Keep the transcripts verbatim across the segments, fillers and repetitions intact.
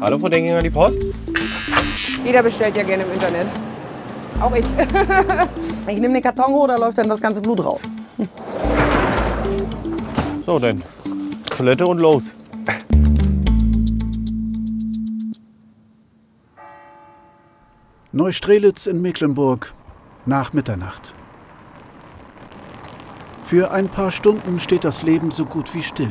Hallo, Frau Denkinger, die Post? Jeder bestellt ja gerne im Internet. Auch ich. Ich nehme den Karton hoch, da läuft dann das ganze Blut raus. So, dann Toilette und los. Neustrelitz in Mecklenburg, nach Mitternacht. Für ein paar Stunden steht das Leben so gut wie still.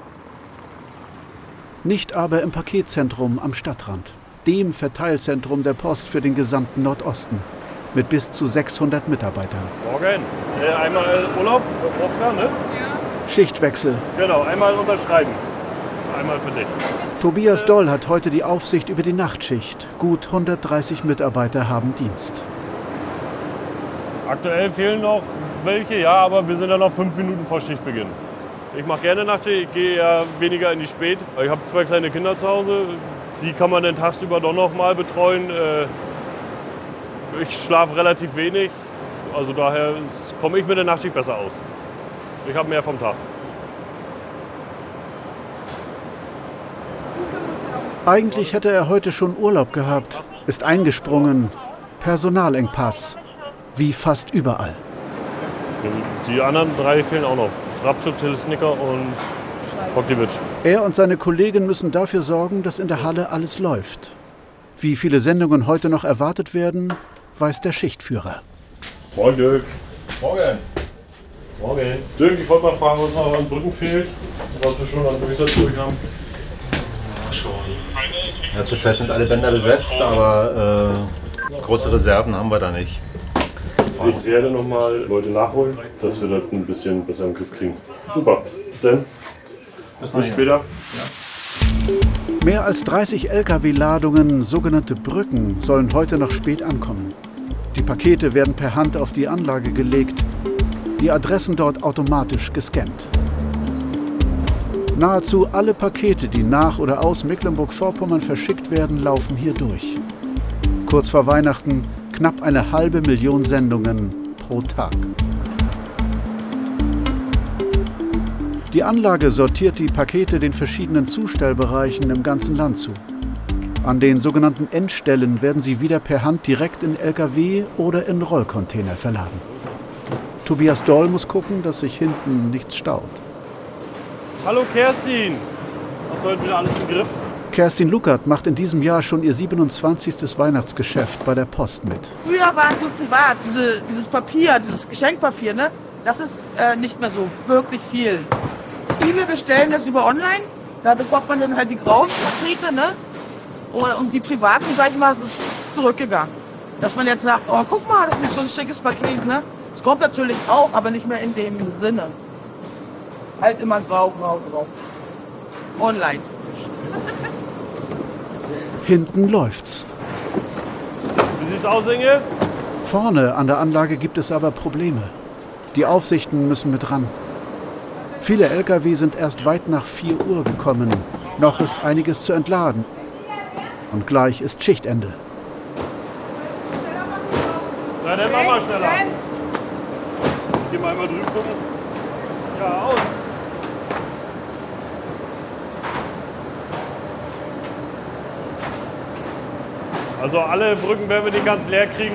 Nicht aber im Paketzentrum am Stadtrand, dem Verteilzentrum der Post für den gesamten Nordosten, mit bis zu sechshundert Mitarbeitern. Morgen. Äh, einmal Urlaub, Oskar, ne? Schichtwechsel. Genau, einmal unterschreiben. Einmal für dich. Tobias Doll hat heute die Aufsicht über die Nachtschicht. Gut hundertdreißig Mitarbeiter haben Dienst. Aktuell fehlen noch welche, ja, aber wir sind ja noch fünf Minuten vor Schichtbeginn. Ich mache gerne Nachtschicht, ich gehe ja weniger in die Spät. Ich habe zwei kleine Kinder zu Hause, die kann man dann tagsüber doch noch mal betreuen. Ich schlafe relativ wenig, also daher komme ich mit der Nachtschicht besser aus. Ich habe mehr vom Tag. Eigentlich hätte er heute schon Urlaub gehabt, ist eingesprungen. Personalengpass, wie fast überall. Die anderen drei fehlen auch noch. Rapschuk, Till Snicker und Bogdewitsch. Er und seine Kollegen müssen dafür sorgen, dass in der Halle alles läuft. Wie viele Sendungen heute noch erwartet werden, weiß der Schichtführer. Moin Dirk. Morgen. Morgen. Dirk, ich wollte mal fragen, was noch an Brücken fehlt, was wir schon an Durchsatz durch haben. Schon. Ja, zurzeit sind alle Bänder besetzt, aber äh, große Reserven haben wir da nicht. Ich werde noch mal Leute nachholen, dass wir das ein bisschen besser im Griff kriegen. Super. Dann bis, bis später. Ja. Mehr als dreißig L K W-Ladungen, sogenannte Brücken, sollen heute noch spät ankommen. Die Pakete werden per Hand auf die Anlage gelegt, die Adressen dort automatisch gescannt. Nahezu alle Pakete, die nach oder aus Mecklenburg-Vorpommern verschickt werden, laufen hier durch. Kurz vor Weihnachten knapp eine halbe Million Sendungen pro Tag. Die Anlage sortiert die Pakete den verschiedenen Zustellbereichen im ganzen Land zu. An den sogenannten Endstellen werden sie wieder per Hand direkt in L K W oder in Rollcontainer verladen. Tobias Doll muss gucken, dass sich hinten nichts staut. Hallo Kerstin! Hast du heute wieder alles im Griff? Kerstin Luckert macht in diesem Jahr schon ihr siebenundzwanzigstes Weihnachtsgeschäft bei der Post mit. Früher waren so privat, diese, dieses Papier, dieses Geschenkpapier, ne? Das ist äh, nicht mehr so wirklich viel. Viele bestellen das über online, da bekommt man dann halt die grauen Pakete, ne? Und die privaten, sag ich mal, es ist zurückgegangen. Dass man jetzt sagt, oh guck mal, das ist so ein schickes Paket, ne? Es kommt natürlich auch, aber nicht mehr in dem Sinne. Halt immer grau, grau, grau. Online. Hinten läuft's. Wie sieht's aus, Inge? Vorne an der Anlage gibt es aber Probleme. Die Aufsichten müssen mit ran. Viele L K W sind erst weit nach vier Uhr gekommen. Noch ist einiges zu entladen. Und gleich ist Schichtende. Na, dann machen wir schneller. Geh mal einmal drüben gucken. Ja, aus. Also alle Brücken werden wir nicht ganz leer kriegen.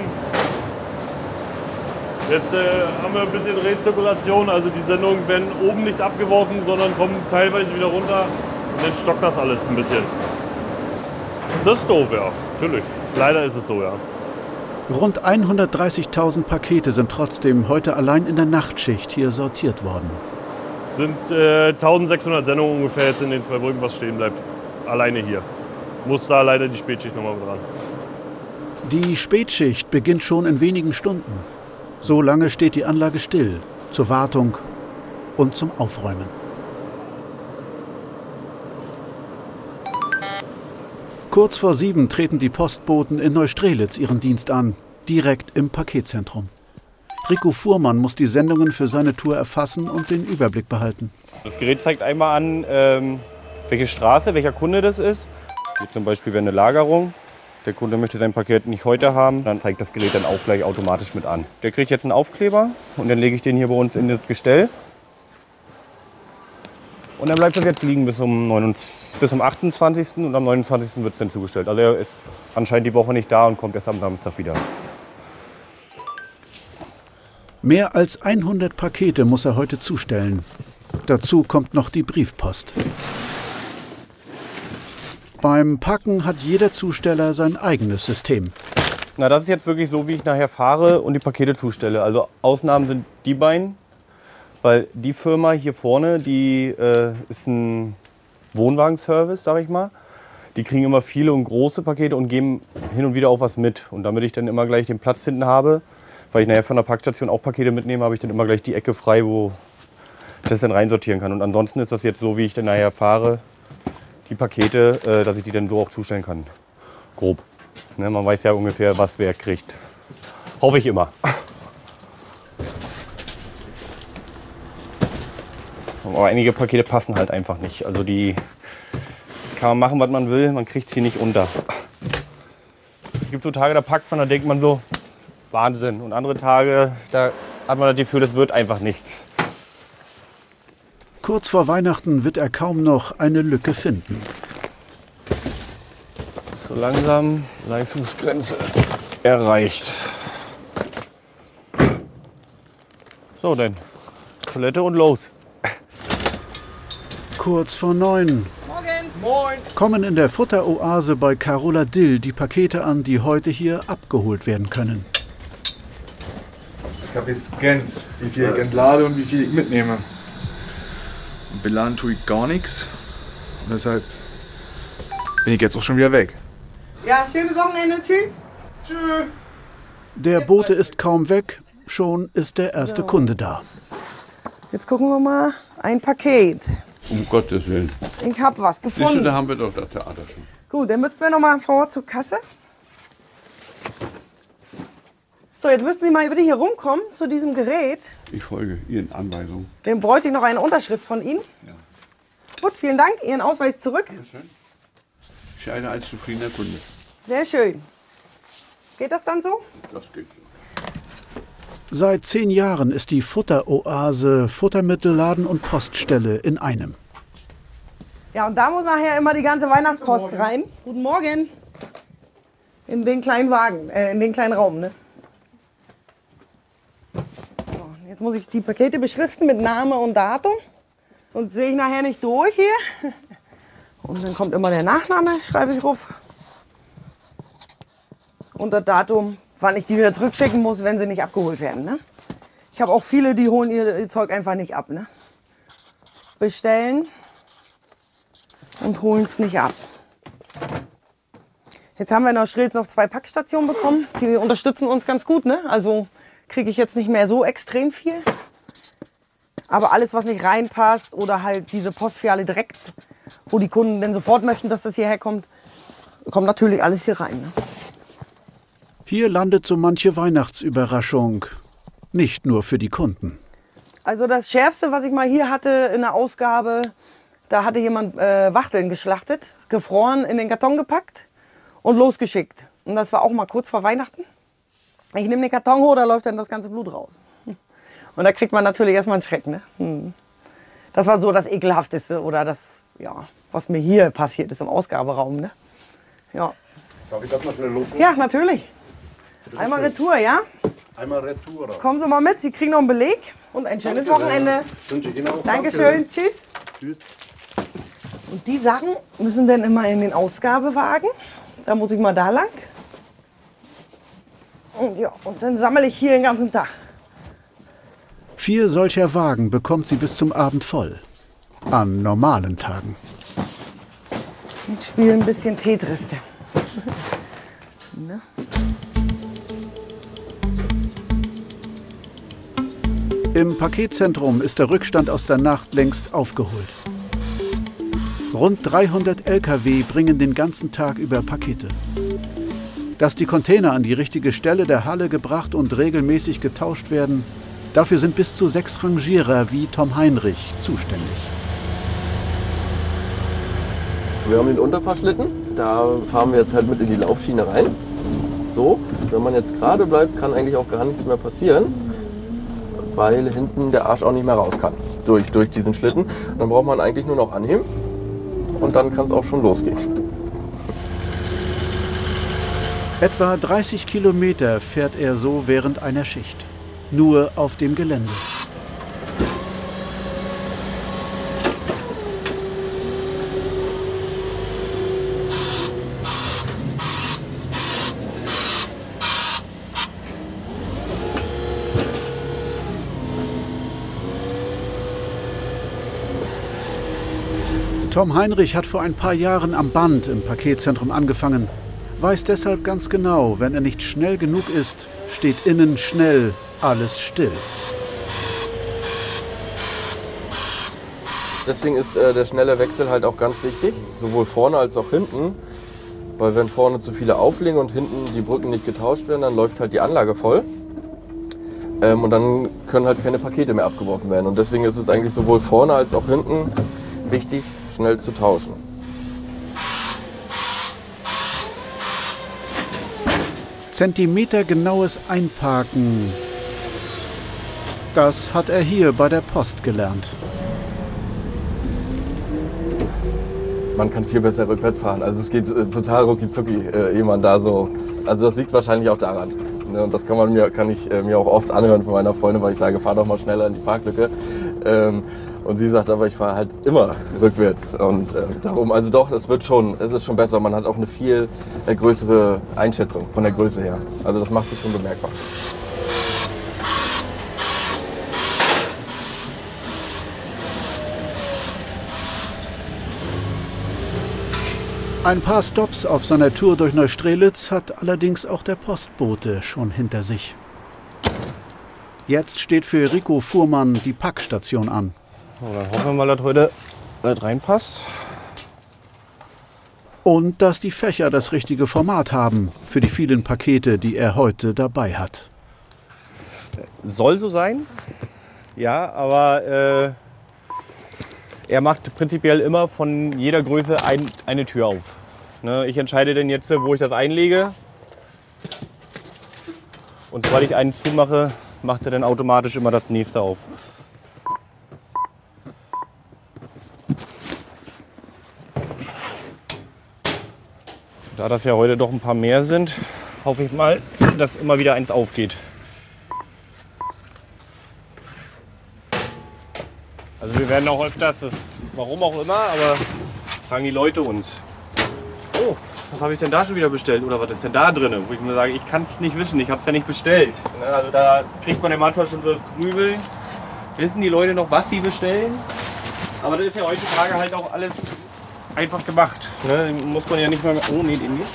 Jetzt äh, haben wir ein bisschen Rezirkulation, also die Sendungen werden oben nicht abgeworfen, sondern kommen teilweise wieder runter und dann stockt das alles ein bisschen. Das ist doof, ja, natürlich. Leider ist es so, ja. Rund hundertdreißigtausend Pakete sind trotzdem heute allein in der Nachtschicht hier sortiert worden. Sind äh, eintausendsechshundert Sendungen ungefähr jetzt in den zwei Brücken, was stehen bleibt. Alleine hier. Muss da leider die Spätschicht nochmal dran. Die Spätschicht beginnt schon in wenigen Stunden. So lange steht die Anlage still, zur Wartung und zum Aufräumen. Kurz vor sieben treten die Postboten in Neustrelitz ihren Dienst an, direkt im Paketzentrum. Rico Fuhrmann muss die Sendungen für seine Tour erfassen und den Überblick behalten. Das Gerät zeigt einmal an, ähm, welche Straße, welcher Kunde das ist. Hier zum Beispiel wäre eine Lagerung. Der Kunde möchte sein Paket nicht heute haben, dann zeigt das Gerät dann auch gleich automatisch mit an. Der kriegt jetzt einen Aufkleber und dann lege ich den hier bei uns in das Gestell. Und dann bleibt das jetzt liegen bis um, neunundzwanzigsten bis zum achtundzwanzigsten und am neunundzwanzigsten wird es dann zugestellt. Also er ist anscheinend die Woche nicht da und kommt erst am Samstag wieder. Mehr als hundert Pakete muss er heute zustellen. Dazu kommt noch die Briefpost. Beim Packen hat jeder Zusteller sein eigenes System. Na, das ist jetzt wirklich so, wie ich nachher fahre und die Pakete zustelle. Also Ausnahmen sind die beiden, weil die Firma hier vorne, die äh, ist ein Wohnwagenservice, sag ich mal. Die kriegen immer viele und große Pakete und geben hin und wieder auch was mit. Und damit ich dann immer gleich den Platz hinten habe, weil ich nachher von der Packstation auch Pakete mitnehme, habe ich dann immer gleich die Ecke frei, wo ich das dann reinsortieren kann. Und ansonsten ist das jetzt so, wie ich dann nachher fahre, die Pakete, äh, dass ich die dann so auch zustellen kann. Grob. Ne, man weiß ja ungefähr, was wer kriegt. Hoffe ich immer. Aber einige Pakete passen halt einfach nicht. Also die kann man machen, was man will, man kriegt sie nicht unter. Es gibt so Tage, da packt man, da denkt man so, Wahnsinn. Und andere Tage, da hat man das Gefühl, das wird einfach nichts. Kurz vor Weihnachten wird er kaum noch eine Lücke finden. So langsam Leistungsgrenze erreicht. So denn, Toilette und los. Kurz vor neun. Morgen. Moin. Kommen in der Futteroase bei Carola Dill die Pakete an, die heute hier abgeholt werden können. Ich habe gescannt, wie viel ich entlade und wie viel ich mitnehme. Und beladen tue ich gar nichts. Und deshalb bin ich jetzt auch schon wieder weg. Ja, schönes Wochenende. Tschüss. Tschüss. Der Bote ist kaum weg, schon ist der erste So. Kunde da. Jetzt gucken wir mal. Ein Paket. Um Gottes Willen. Ich habe was Siehst du, gefunden. da haben wir doch das Theater schon. Gut, dann müssten wir noch mal vor zur Kasse. So, jetzt müssten Sie mal bitte hier rumkommen zu diesem Gerät. Ich folge Ihren Anweisungen. Dann bräuchte ich noch eine Unterschrift von Ihnen. Ja. Gut, vielen Dank. Ihren Ausweis zurück. Schön. Ich scheine als zufriedener Kunde. Sehr schön. Geht das dann so? Das geht so. Seit zehn Jahren ist die Futteroase Futtermittelladen und Poststelle in einem. Ja, und da muss nachher immer die ganze Weihnachtspost rein. Guten Morgen. In den kleinen Wagen, äh, in den kleinen Raum, ne? So, jetzt muss ich die Pakete beschriften mit Name und Datum. Sonst sehe ich nachher nicht durch hier. Und dann kommt immer der Nachname, schreibe ich drauf. Und das Datum, wann ich die wieder zurückschicken muss, wenn sie nicht abgeholt werden. Ne? Ich habe auch viele, die holen ihr, ihr Zeug einfach nicht ab. Ne? Bestellen und holen es nicht ab. Jetzt haben wir in der Schrilz noch zwei Packstationen bekommen. Die unterstützen uns ganz gut. Ne? Also kriege ich jetzt nicht mehr so extrem viel. Aber alles, was nicht reinpasst oder halt diese Postfiliale direkt, wo die Kunden dann sofort möchten, dass das hierher kommt, kommt natürlich alles hier rein. Ne? Hier landet so manche Weihnachtsüberraschung. Nicht nur für die Kunden. Also das Schärfste, was ich mal hier hatte in der Ausgabe, da hatte jemand äh, Wachteln geschlachtet, gefroren, in den Karton gepackt und losgeschickt. Und das war auch mal kurz vor Weihnachten. Ich nehme den Karton hoch, da läuft dann das ganze Blut raus. Und da kriegt man natürlich erstmal einen Schreck. Ne? Hm. Das war so das Ekelhafteste oder das, ja, was mir hier passiert ist im Ausgaberaum. Ne? Ja. Darf ich das mal schnell los? Ja, natürlich. Einmal Retour, ja? Einmal Retour. Kommen Sie mal mit, Sie kriegen noch einen Beleg und ein schönes Danke. Wochenende. Wünsche ich Ihnen auch. Dankeschön, tschüss. Tschüss. Und die Sachen müssen dann immer in den Ausgabewagen. Da muss ich mal da lang. Und, ja, und dann sammle ich hier den ganzen Tag. Vier solcher Wagen bekommt sie bis zum Abend voll. An normalen Tagen. Ich spiele ein bisschen Tetris. Ne? Im Paketzentrum ist der Rückstand aus der Nacht längst aufgeholt. Rund dreihundert L K W bringen den ganzen Tag über Pakete. Dass die Container an die richtige Stelle der Halle gebracht und regelmäßig getauscht werden, dafür sind bis zu sechs Rangierer wie Tom Heinrich zuständig. Wir haben den Unterfahrschlitten, da fahren wir jetzt halt mit in die Laufschiene rein. So, wenn man jetzt gerade bleibt, kann eigentlich auch gar nichts mehr passieren, weil hinten der Arsch auch nicht mehr raus kann. durch, durch diesen Schlitten. Und dann braucht man eigentlich nur noch anheben und dann kann es auch schon losgehen. Etwa dreißig Kilometer fährt er so während einer Schicht. Nur auf dem Gelände. Tom Heinrich hat vor ein paar Jahren am Band im Paketzentrum angefangen. Weiß deshalb ganz genau, wenn er nicht schnell genug ist, steht innen schnell alles still. Deswegen ist äh, der schnelle Wechsel halt auch ganz wichtig, sowohl vorne als auch hinten. Weil wenn vorne zu viele auflegen und hinten die Brücken nicht getauscht werden, dann läuft halt die Anlage voll. Ähm, und dann können halt keine Pakete mehr abgeworfen werden. Und deswegen ist es eigentlich sowohl vorne als auch hinten wichtig, schnell zu tauschen. Zentimetergenaues Einparken, das hat er hier bei der Post gelernt. Man kann viel besser rückwärts fahren. Also es geht äh, total rucki-zucki, äh, ehe man da so. Also das liegt wahrscheinlich auch daran. Ne? Und das kann man mir, kann ich äh, mir auch oft anhören von meiner Freundin, weil ich sage, fahr doch mal schneller in die Parklücke. Ähm, und sie sagt aber, ich fahre halt immer rückwärts. Und äh, darum, also doch, es wird schon, es ist schon besser. Man hat auch eine viel äh, größere Einschätzung von der Größe her. Also das macht sich schon bemerkbar. Ein paar Stops auf seiner Tour durch Neustrelitz hat allerdings auch der Postbote schon hinter sich. Jetzt steht für Rico Fuhrmann die Packstation an. So, dann hoffen wir mal, dass heute das reinpasst. Und dass die Fächer das richtige Format haben für die vielen Pakete, die er heute dabei hat. Soll so sein, ja, aber äh, er macht prinzipiell immer von jeder Größe ein, eine Tür auf. Ne, ich entscheide dann jetzt, wo ich das einlege. Und sobald ich einen zumache, macht er dann automatisch immer das nächste auf. Da das ja heute doch ein paar mehr sind, hoffe ich mal, dass immer wieder eins aufgeht. Also wir werden auch öfters, das, warum auch immer, aber fragen die Leute uns. Oh, was habe ich denn da schon wieder bestellt? Oder was ist denn da drin? Wo ich mir sage, ich kann es nicht wissen, ich habe es ja nicht bestellt. Also da kriegt man ja manchmal schon so das Grübeln. Wissen die Leute noch, was sie bestellen? Aber das ist ja heutzutage halt auch alles einfach gemacht. Ne? Muss man ja nicht mal mehr, oh nee, den nicht.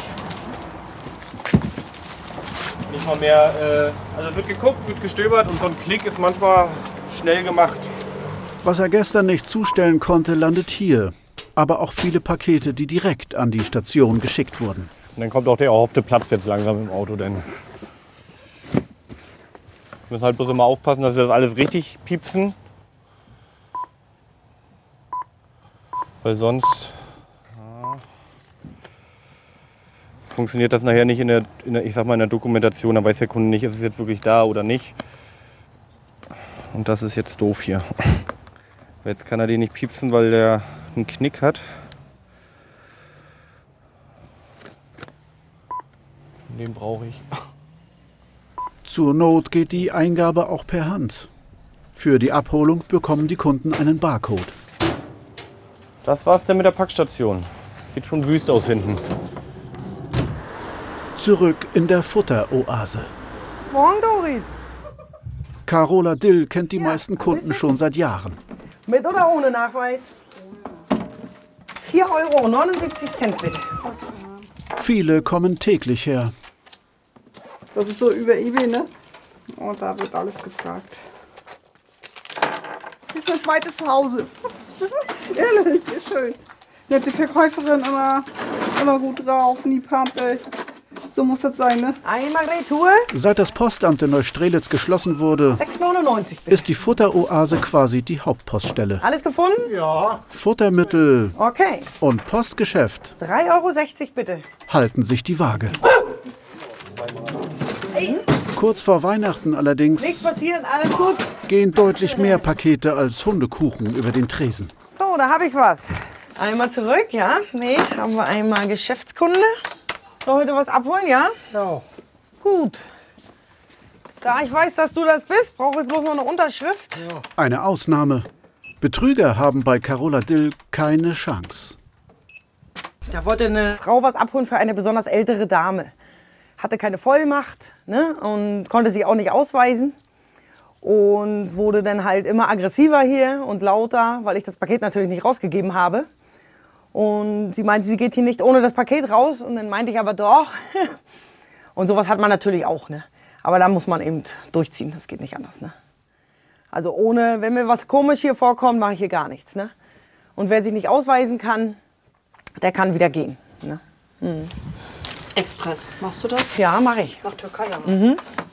Nicht mal mehr, äh, also es wird geguckt, wird gestöbert und so ein Klick ist manchmal schnell gemacht. Was er gestern nicht zustellen konnte, landet hier. Aber auch viele Pakete, die direkt an die Station geschickt wurden. Und dann kommt auch der erhoffte Platz jetzt langsam im Auto. Denn wir müssen halt bloß immer aufpassen, dass wir das alles richtig piepsen. Weil sonst ja, funktioniert das nachher nicht in der, in der, ich sag mal, in der Dokumentation. Dann weiß der Kunde nicht, ist es jetzt wirklich da oder nicht. Und das ist jetzt doof hier. Jetzt kann er den nicht piepsen, weil der einen Knick hat. Den brauche ich. Zur Not geht die Eingabe auch per Hand. Für die Abholung bekommen die Kunden einen Barcode. Das war's dann mit der Packstation. Sieht schon wüst aus hinten. Zurück in der Futteroase. Morgen, Doris. Carola Dill kennt die meisten Kunden schon seit Jahren. Mit oder ohne Nachweis? vier Euro neunundsiebzig bitte. Viele kommen täglich her. Das ist so über eBay, ne? Und da wird alles gefragt. Das ist mein zweites Zuhause. Ehrlich, ist schön. Nette Verkäuferin, immer, immer gut drauf, nie pampel. So muss das sein, ne? Einmal Retour. Seit das Postamt in Neustrelitz geschlossen wurde, sechs neunundneunzig bitte. ist die Futteroase quasi die Hauptpoststelle. Alles gefunden? Ja. Futtermittel okay. Und Postgeschäft drei Euro sechzig bitte. halten sich die Waage. Hey. Kurz vor Weihnachten allerdings Nichts passiert, alles gut. gehen deutlich mehr Pakete als Hundekuchen über den Tresen. So, da habe ich was. Einmal zurück, ja? Nee, haben wir einmal Geschäftskunde. Soll heute was abholen, ja? Ja. Gut. Da ich weiß, dass du das bist, brauche ich bloß noch eine Unterschrift. Ja. Eine Ausnahme. Betrüger haben bei Carola Dill keine Chance. Da wollte eine Frau was abholen für eine besonders ältere Dame. Hatte keine Vollmacht, ne? Und konnte sich auch nicht ausweisen. Und wurde dann halt immer aggressiver hier und lauter, weil ich das Paket natürlich nicht rausgegeben habe. Und sie meinte, sie geht hier nicht ohne das Paket raus. Und dann meinte ich aber doch. Und sowas hat man natürlich auch, ne? Aber da muss man eben durchziehen, das geht nicht anders, ne? Also ohne, wenn mir was komisch hier vorkommt, mache ich hier gar nichts, ne? Und wer sich nicht ausweisen kann, der kann wieder gehen, ne? Mhm. Express, machst du das? Ja, mache ich. Nach Türkei, ja. Mhm.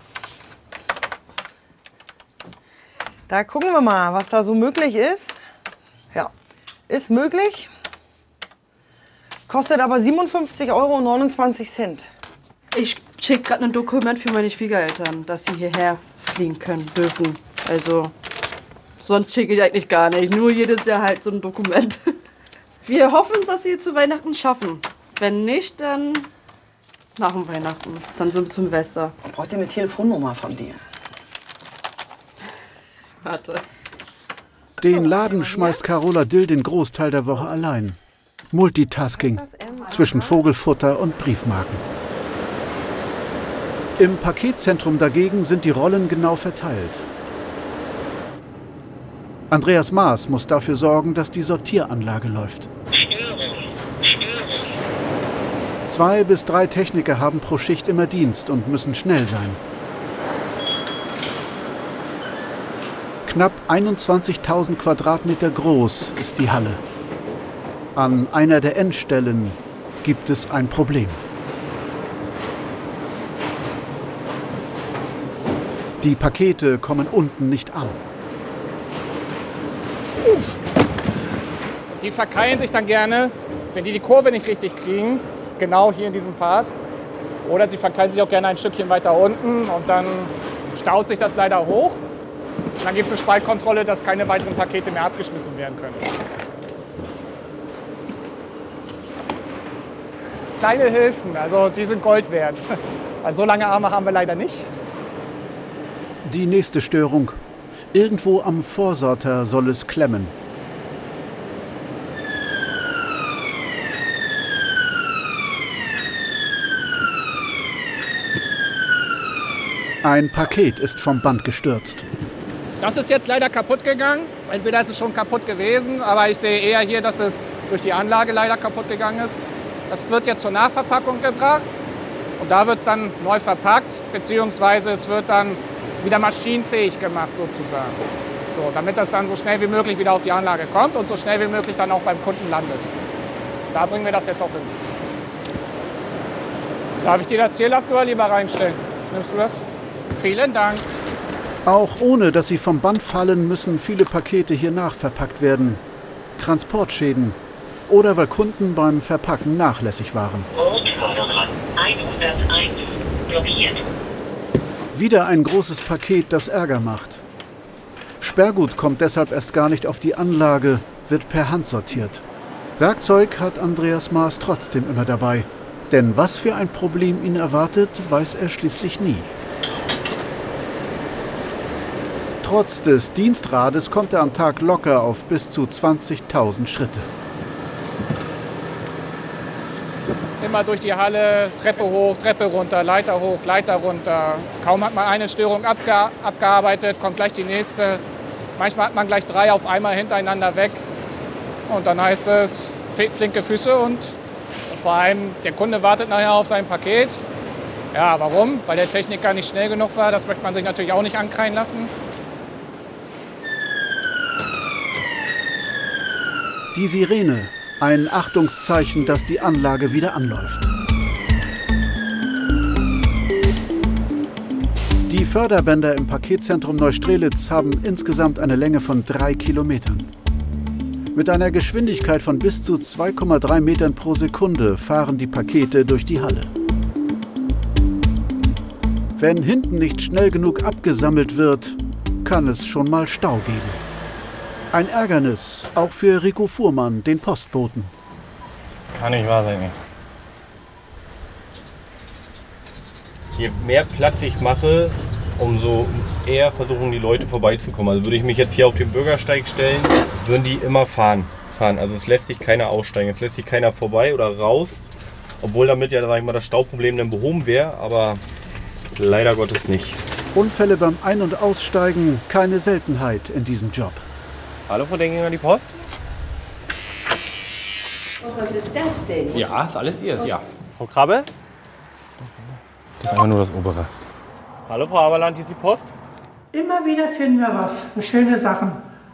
Da gucken wir mal, was da so möglich ist. Ja, ist möglich. Kostet aber siebenundfünfzig Euro neunundzwanzig Cent. Ich schicke gerade ein Dokument für meine Schwiegereltern, dass sie hierher fliegen können, dürfen. Also, sonst schicke ich eigentlich gar nicht. Nur jedes Jahr halt so ein Dokument. Wir hoffen, dass sie zu Weihnachten schaffen. Wenn nicht, dann nach dem Weihnachten. Dann so zum Silvester. Ich bräuchte eine Telefonnummer von dir. Warte. Den Laden schmeißt Carola Dill den Großteil der Woche allein. Multitasking zwischen Vogelfutter und Briefmarken. Im Paketzentrum dagegen sind die Rollen genau verteilt. Andreas Maas muss dafür sorgen, dass die Sortieranlage läuft. Zwei bis drei Techniker haben pro Schicht immer Dienst und müssen schnell sein. Knapp einundzwanzigtausend Quadratmeter groß ist die Halle. An einer der Endstellen gibt es ein Problem. Die Pakete kommen unten nicht an. Die verkeilen sich dann gerne, wenn die die Kurve nicht richtig kriegen, genau hier in diesem Part. Oder sie verkeilen sich auch gerne ein Stückchen weiter unten und dann staut sich das leider hoch. Und dann gibt es eine Spaltkontrolle, dass keine weiteren Pakete mehr abgeschmissen werden können. Kleine Hilfen, also die sind Gold wert. Also so lange Arme haben wir leider nicht. Die nächste Störung. Irgendwo am Vorsorter soll es klemmen. Ein Paket ist vom Band gestürzt. Das ist jetzt leider kaputt gegangen. Entweder ist es schon kaputt gewesen, aber ich sehe eher hier, dass es durch die Anlage leider kaputt gegangen ist. Das wird jetzt zur Nachverpackung gebracht und da wird es dann neu verpackt, beziehungsweise es wird dann wieder maschinenfähig gemacht sozusagen. So, damit das dann so schnell wie möglich wieder auf die Anlage kommt und so schnell wie möglich dann auch beim Kunden landet. Da bringen wir das jetzt auch hin. Darf ich dir das hier lassen oder lieber reinstellen? Nimmst du das? Vielen Dank. Auch ohne, dass sie vom Band fallen, müssen viele Pakete hier nachverpackt werden. Transportschäden oder weil Kunden beim Verpacken nachlässig waren. hunderteins blockiert. Wieder ein großes Paket, das Ärger macht. Sperrgut kommt deshalb erst gar nicht auf die Anlage, wird per Hand sortiert. Werkzeug hat Andreas Maas trotzdem immer dabei. Denn was für ein Problem ihn erwartet, weiß er schließlich nie. Trotz des Dienstrades kommt er am Tag locker auf bis zu zwanzigtausend Schritte. Immer durch die Halle, Treppe hoch, Treppe runter, Leiter hoch, Leiter runter. Kaum hat man eine Störung abge abgearbeitet, kommt gleich die nächste. Manchmal hat man gleich drei auf einmal hintereinander weg. Und dann heißt es, flinke Füße und, und vor allem der Kunde wartet nachher auf sein Paket. Ja, warum? Weil der Techniker nicht schnell genug war. Das möchte man sich natürlich auch nicht ankreien lassen. Die Sirene, ein Achtungszeichen, dass die Anlage wieder anläuft. Die Förderbänder im Paketzentrum Neustrelitz haben insgesamt eine Länge von drei Kilometern. Mit einer Geschwindigkeit von bis zu zwei Komma drei Metern pro Sekunde fahren die Pakete durch die Halle. Wenn hinten nicht schnell genug abgesammelt wird, kann es schon mal Stau geben. Ein Ärgernis, auch für Rico Fuhrmann, den Postboten. Kann nicht wahr sein. Je mehr Platz ich mache, umso eher versuchen die Leute vorbeizukommen. Also würde ich mich jetzt hier auf den Bürgersteig stellen, würden die immer fahren. fahren. Also es lässt sich keiner aussteigen, es lässt sich keiner vorbei oder raus. Obwohl damit ja, sag ich mal, das Stauproblem dann behoben wäre, aber leider Gottes nicht. Unfälle beim Ein- und Aussteigen, keine Seltenheit in diesem Job. Hallo, Frau Denkinger, die Post? Was ist das denn? Ja, ist alles ihr, ja. Frau Krabbe? Das ist einfach nur das obere. Hallo, Frau Haberland, hier ist die Post. Immer wieder finden wir was, schöne Sachen.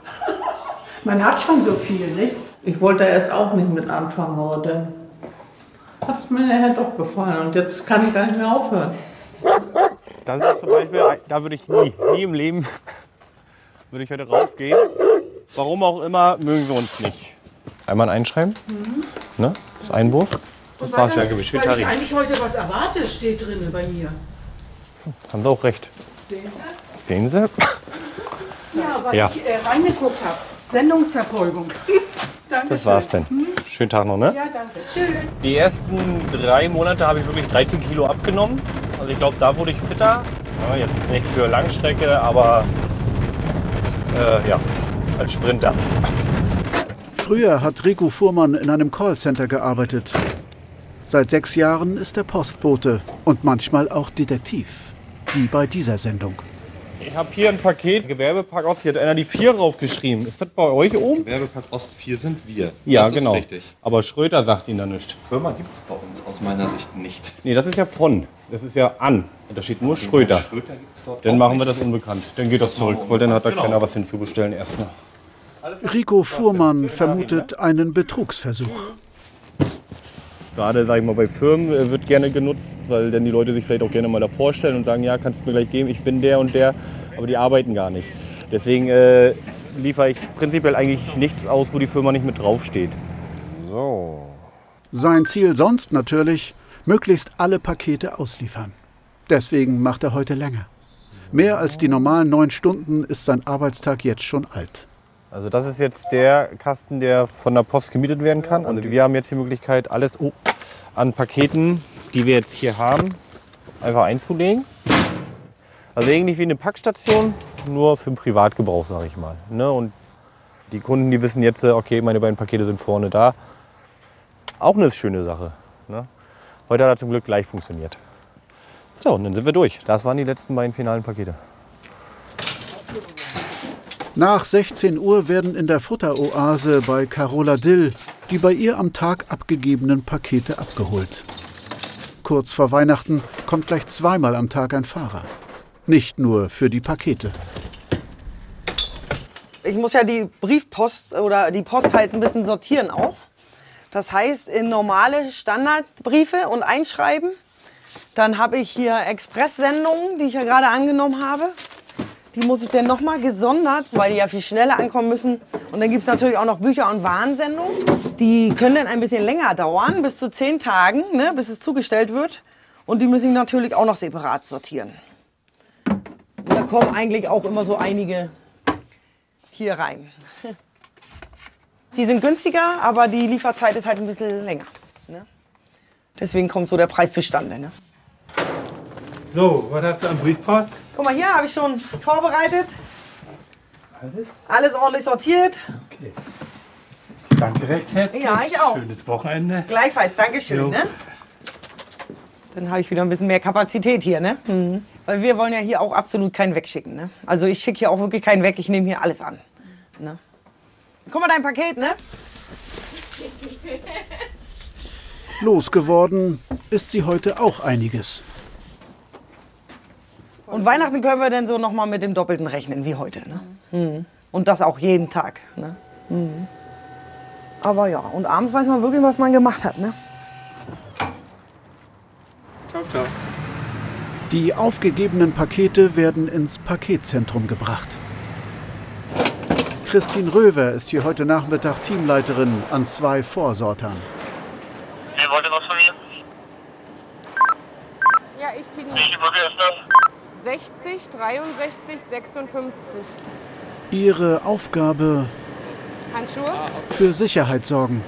Man hat schon so viel, nicht? Ich wollte erst auch nicht mit anfangen, aber dann hat es mir nachher doch gefallen und jetzt kann ich gar nicht mehr aufhören. Das ist zum Beispiel, da würde ich nie, nie im Leben, würde ich heute rausgehen. Warum auch immer, mögen wir uns nicht. Einmal einschreiben, Mhm. ne? Das ist Einwurf. Das war's ja gewischt. Weil ich eigentlich heute was erwarte, steht drin bei mir. Haben Sie auch recht. Sehen Sie? Sehen Sie? Ja, weil Ja. ich äh, reingeguckt habe. Sendungsverfolgung. Danke. Das war's denn. Schönen Tag noch, ne? Ja, danke. Tschüss. Die ersten drei Monate habe ich wirklich dreizehn Kilo abgenommen. Also ich glaube, da wurde ich fitter. Ja, jetzt nicht für Langstrecke, aber äh, ja, als Sprinter. Früher hat Rico Fuhrmann in einem Callcenter gearbeitet. Seit sechs Jahren ist er Postbote und manchmal auch Detektiv, wie bei dieser Sendung. Ich habe hier ein Paket, Gewerbepark Ost. Hier hat einer die vier draufgeschrieben. Ist das bei euch oben? Gewerbepark Ost vier sind wir. Ja, das genau. Ist richtig. Aber Schröter sagt Ihnen da nichts. Firma gibt es bei uns aus meiner Sicht nicht. Nee, das ist ja von. Das ist ja an. Da steht nur Schröter. Schröter gibt's dort Dann auch machen wir nicht. das unbekannt. Dann geht das zurück, weil dann hat da Genau. keiner was hinzubestellen erstmal. Rico Fuhrmann vermutet einen Betrugsversuch. Gerade, sag ich mal, bei Firmen äh, wird gerne genutzt, weil dann die Leute sich vielleicht auch gerne mal da vorstellen und sagen, ja, kannst du mir gleich geben, ich bin der und der, aber die arbeiten gar nicht. Deswegen äh, liefere ich prinzipiell eigentlich nichts aus, wo die Firma nicht mit draufsteht. So. Sein Ziel sonst natürlich, möglichst alle Pakete ausliefern. Deswegen macht er heute länger. Mehr als die normalen neun Stunden ist sein Arbeitstag jetzt schon alt. Also das ist jetzt der Kasten, der von der Post gemietet werden kann. Und wir haben jetzt die Möglichkeit, alles oh, an Paketen, die wir jetzt hier haben, einfach einzulegen. Also ähnlich wie eine Packstation, nur für den Privatgebrauch, sage ich mal. Ne? Und die Kunden, die wissen jetzt, okay, meine beiden Pakete sind vorne da. Auch eine schöne Sache. Ne? Heute hat das zum Glück gleich funktioniert. So, und dann sind wir durch. Das waren die letzten beiden finalen Pakete. Nach sechzehn Uhr werden in der Futteroase bei Carola Dill die bei ihr am Tag abgegebenen Pakete abgeholt. Kurz vor Weihnachten kommt gleich zweimal am Tag ein Fahrer. Nicht nur für die Pakete. Ich muss ja die Briefpost oder die Post halt ein bisschen sortieren auch. Das heißt, in normale Standardbriefe und Einschreiben. Dann habe ich hier Expresssendungen, die ich ja gerade angenommen habe. Die muss ich dann nochmal gesondert, weil die ja viel schneller ankommen müssen. Und dann gibt es natürlich auch noch Bücher- und Warnsendungen. Die können dann ein bisschen länger dauern, bis zu zehn Tagen, ne, bis es zugestellt wird. Und die müssen ich natürlich auch noch separat sortieren. Und da kommen eigentlich auch immer so einige hier rein. Die sind günstiger, aber die Lieferzeit ist halt ein bisschen länger. Ne? Deswegen kommt so der Preis zustande. Ne? So, was hast du an Briefpost? Guck mal, hier habe ich schon vorbereitet. Alles? Alles ordentlich sortiert. Okay. Danke recht herzlich. Ja, ich auch. Schönes Wochenende. Gleichfalls, Dankeschön. Jo. Ne? Dann habe ich wieder ein bisschen mehr Kapazität hier. Ne? Mhm. Weil wir wollen ja hier auch absolut keinen wegschicken. Ne? Also ich schicke hier auch wirklich keinen weg. Ich nehme hier alles an. Ne? Guck mal, dein Paket, ne? Losgeworden ist sie heute auch einiges. Und Weihnachten können wir dann so noch mal mit dem Doppelten rechnen wie heute. Ne? Mhm. Und das auch jeden Tag. Ne? Mhm. Aber ja, und abends weiß man wirklich, was man gemacht hat. Ne? Ciao, ciao. Die aufgegebenen Pakete werden ins Paketzentrum gebracht. Christine Röver ist hier heute Nachmittag Teamleiterin an zwei Vorsortern. Wer wollte was von mir? Ja, ich, Tini. Welche Brücke ist das? sechzig, dreiundsechzig, sechsundfünfzig. Ihre Aufgabe: Handschuhe? für Sicherheit sorgen.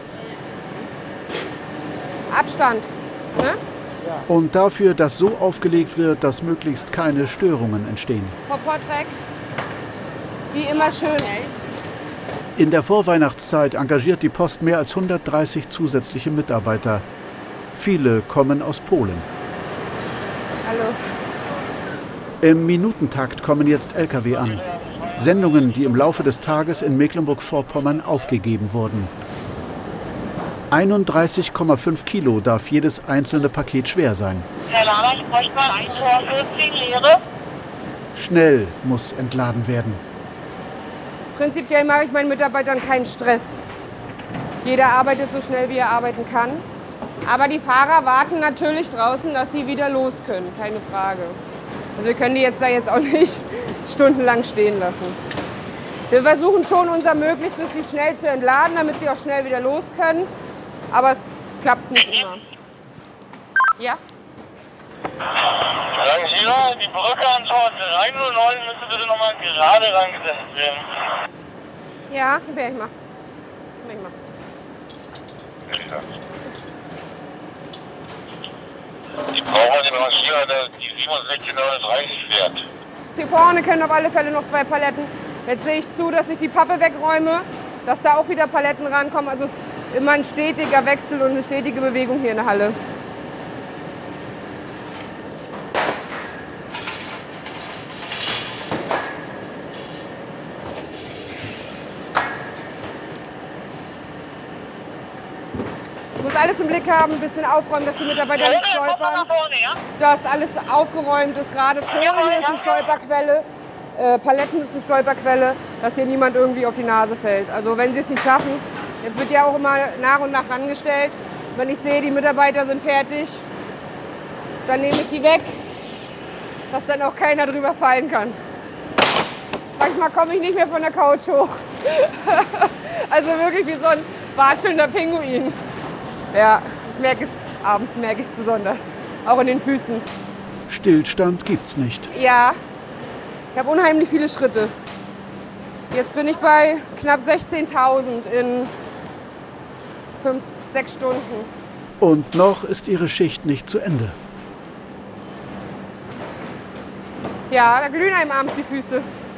Abstand. Ne? Und dafür, dass so aufgelegt wird, dass möglichst keine Störungen entstehen. Vorporträg. Die immer schön. In der Vorweihnachtszeit engagiert die Post mehr als hundertdreißig zusätzliche Mitarbeiter. Viele kommen aus Polen. Hallo. Im Minutentakt kommen jetzt L K W an. Sendungen, die im Laufe des Tages in Mecklenburg-Vorpommern aufgegeben wurden. einunddreißig Komma fünf Kilo darf jedes einzelne Paket schwer sein. Herr Lahner, ich bräuchte mal ein Tor vierzehn Leere. Schnell muss entladen werden. Prinzipiell mache ich meinen Mitarbeitern keinen Stress. Jeder arbeitet so schnell, wie er arbeiten kann. Aber die Fahrer warten natürlich draußen, dass sie wieder los können, keine Frage. Also wir können die jetzt da jetzt auch nicht stundenlang stehen lassen. Wir versuchen schon unser Möglichstes, sie schnell zu entladen, damit sie auch schnell wieder los können. Aber es klappt nicht immer. Ja? Sagen Sie mal, die Brücke an Tor drei null neun müsste bitte nochmal gerade rangesetzt werden. Ja, werde ich mal. Werd ich mal. Ich brauche den Rangierer, der die siebenundsechzig neununddreißig fährt. Hier vorne können auf alle Fälle noch zwei Paletten. Jetzt sehe ich zu, dass ich die Pappe wegräume, dass da auch wieder Paletten rankommen. Also es ist immer ein stetiger Wechsel und eine stetige Bewegung hier in der Halle. Ich muss alles im Blick haben, ein bisschen aufräumen, dass die Mitarbeiter nicht stolpern. Dass alles aufgeräumt ist, gerade Folie ist eine Stolperquelle, äh, Paletten ist eine Stolperquelle, dass hier niemand irgendwie auf die Nase fällt. Also wenn sie es nicht schaffen, jetzt wird ja auch immer nach und nach rangestellt. Wenn ich sehe, die Mitarbeiter sind fertig, dann nehme ich die weg, dass dann auch keiner drüber fallen kann. Manchmal komme ich nicht mehr von der Couch hoch. Also wirklich wie so ein watschelnder Pinguin. Ja, ich merke es, abends merke ich es besonders. Auch in den Füßen. Stillstand gibt's nicht. Ja, ich habe unheimlich viele Schritte. Jetzt bin ich bei knapp sechzehntausend in fünf, sechs Stunden. Und noch ist ihre Schicht nicht zu Ende. Ja, da glühen einem abends die Füße.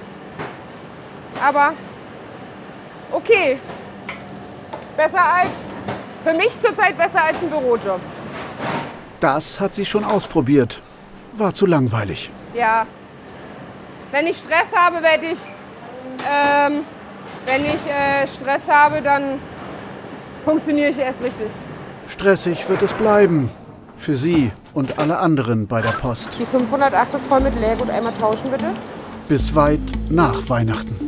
Aber okay, besser als, für mich zurzeit besser als ein Bürojob. Das hat sie schon ausprobiert. War zu langweilig. Ja, wenn ich Stress habe, werde ich, ähm, wenn ich äh, Stress habe, dann funktioniere ich erst richtig. Stressig wird es bleiben. Für sie und alle anderen bei der Post. Die fünfhundertacht ist voll mit Leergut. Einmal tauschen bitte. Bis weit nach Weihnachten.